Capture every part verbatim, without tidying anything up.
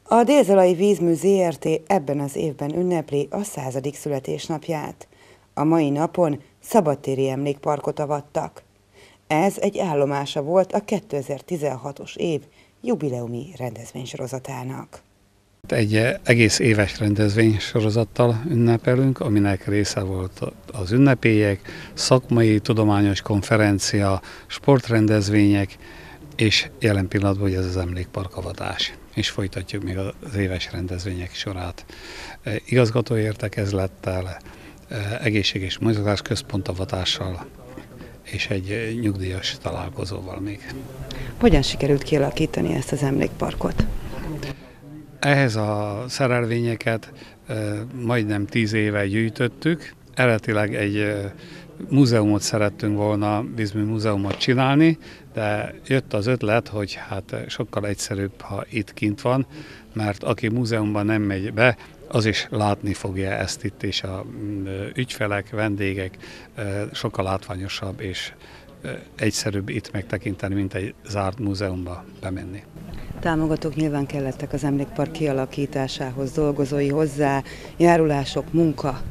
A Dél-Zalai Vízmű zé er té ebben az évben ünnepli a századik születésnapját. A mai napon szabadtéri emlékparkot avattak. Ez egy állomása volt a kétezer-tizenhatos év jubileumi rendezvénysorozatának. Egy egész éves rendezvénysorozattal ünnepelünk, aminek része volt az ünnepélyek, szakmai, tudományos konferencia, sportrendezvények, és jelen pillanatban hogy ez az emlékparkavatás. És folytatjuk még az éves rendezvények sorát. Igazgató értekezlettel, egészség- és mozgásközpont avatással, és egy nyugdíjas találkozóval még. Hogyan sikerült kialakítani ezt az emlékparkot? Ehhez a szerelvényeket majdnem tíz éve gyűjtöttük. Eredetileg egy múzeumot szerettünk volna, vízmű múzeumot csinálni, de jött az ötlet, hogy hát sokkal egyszerűbb, ha itt kint van, mert aki múzeumban nem megy be, az is látni fogja ezt itt, és a ügyfelek, vendégek sokkal látványosabb és egyszerűbb itt megtekinteni, mint egy zárt múzeumba bemenni. Támogatók nyilván kellettek az emlékpark kialakításához, dolgozói hozzá, járulások, munka.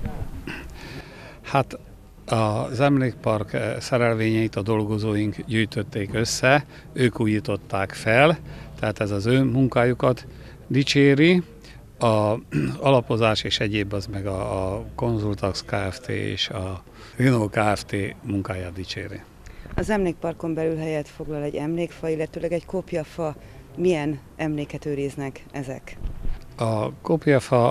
Hát az emlékpark szerelvényeit a dolgozóink gyűjtötték össze, ők újították fel, tehát ez az ő munkájukat dicséri. A alapozás és egyéb az meg a, a Konzultax Kft. És a Renault Kft. Munkáját dicséri. Az emlékparkon belül helyet foglal egy emlékfa, illetőleg egy kopjafa. Milyen emléket őriznek ezek? A kopjafa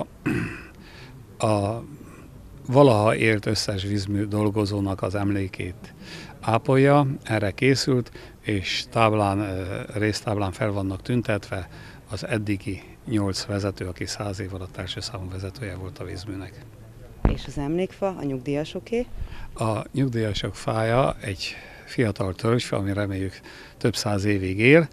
a valaha élt összes vízmű dolgozónak az emlékét ápolja, erre készült, és táblán, résztáblán fel vannak tüntetve az eddigi nyolc vezető, aki száz év alatt első számú vezetője volt a vízműnek. És az emlékfa, a nyugdíjasoké? A nyugdíjasok fája egy fiatal törzsfa, ami reméljük több száz évig él.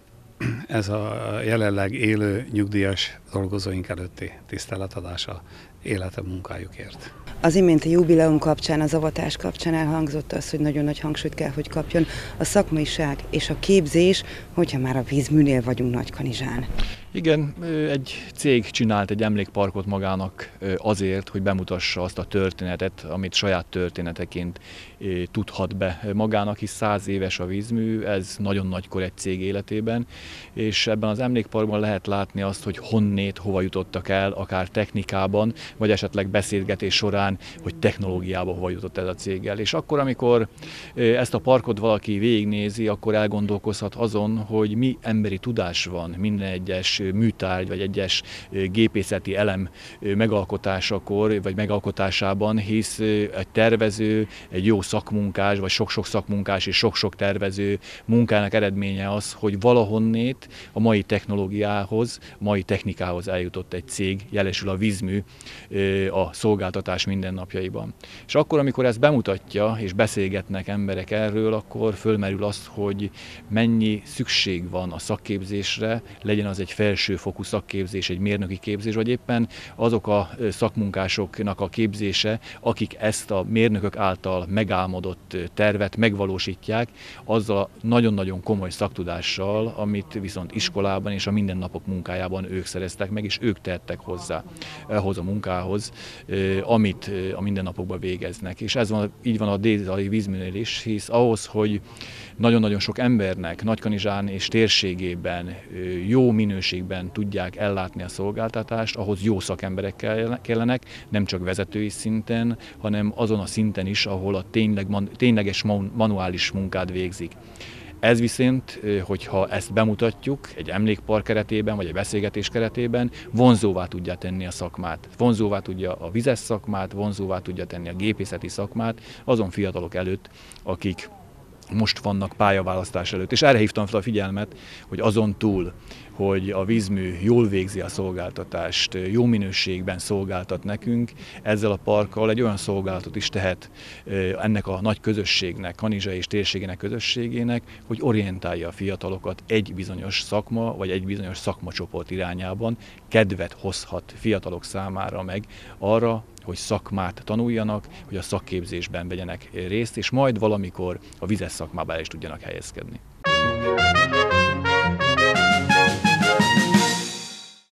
Ez a jelenleg élő nyugdíjas dolgozóink előtti tiszteletadása élete munkájukért. Az iménti jubileum kapcsán, az avatás kapcsán elhangzott az, hogy nagyon nagy hangsúlyt kell, hogy kapjon a szakmaiság és a képzés, hogyha már a vízműnél vagyunk Nagykanizsán. Igen, egy cég csinált egy emlékparkot magának azért, hogy bemutassa azt a történetet, amit saját történeteként tudhat be magának, hisz száz éves a vízmű, ez nagyon nagykor egy cég életében, és ebben az emlékparkban lehet látni azt, hogy honnét, hova jutottak el, akár technikában, vagy esetleg beszélgetés során, hogy technológiában hova jutott ez a céggel. És akkor, amikor ezt a parkot valaki végignézi, akkor elgondolkozhat azon, hogy mi emberi tudás van minden egyes műtárgy vagy egyes gépészeti elem megalkotásakor vagy megalkotásában, hisz egy tervező, egy jó szakmunkás, vagy sok-sok szakmunkás és sok-sok tervező munkának eredménye az, hogy valahonnét a mai technológiához, mai technikához eljutott egy cég, jelesül a vízmű a szolgáltatás mindennapjaiban. És akkor, amikor ezt bemutatja, és beszélgetnek emberek erről, akkor fölmerül az, hogy mennyi szükség van a szakképzésre, legyen az egy felsőfokú szakképzés, egy mérnöki képzés, vagy éppen azok a szakmunkásoknak a képzése, akik ezt a mérnökök által megálmodott tervet megvalósítják, azzal nagyon-nagyon komoly szaktudással, amit viszont iskolában és a mindennapok munkájában ők szereztek meg, és ők tettek hozzá ahhoz a munkához, amit a mindennapokban végeznek. És ez van, így van a Dél-Zalai Vízműnél is, hisz ahhoz, hogy nagyon-nagyon sok embernek Nagykanizsán és térségében jó minőségben tudják ellátni a szolgáltatást, ahhoz jó szakemberek kellenek, nem csak vezetői szinten, hanem azon a szinten is, ahol a tényleg, tényleges manuális munkát végzik. Ez viszont, hogyha ezt bemutatjuk egy emlékpark keretében, vagy egy beszélgetés keretében, vonzóvá tudja tenni a szakmát. Vonzóvá tudja a vizes szakmát, vonzóvá tudja tenni a gépészeti szakmát azon fiatalok előtt, akik most vannak pályaválasztás előtt. És erre hívtam fel a figyelmet, hogy azon túl, hogy a vízmű jól végzi a szolgáltatást, jó minőségben szolgáltat nekünk, ezzel a parkkal egy olyan szolgálatot is tehet ennek a nagy közösségnek, Kanizsa és térségének közösségének, hogy orientálja a fiatalokat egy bizonyos szakma, vagy egy bizonyos szakmacsoport irányában, kedvet hozhat fiatalok számára meg arra, hogy szakmát tanuljanak, hogy a szakképzésben vegyenek részt, és majd valamikor a vizes szakmába is tudjanak helyezkedni.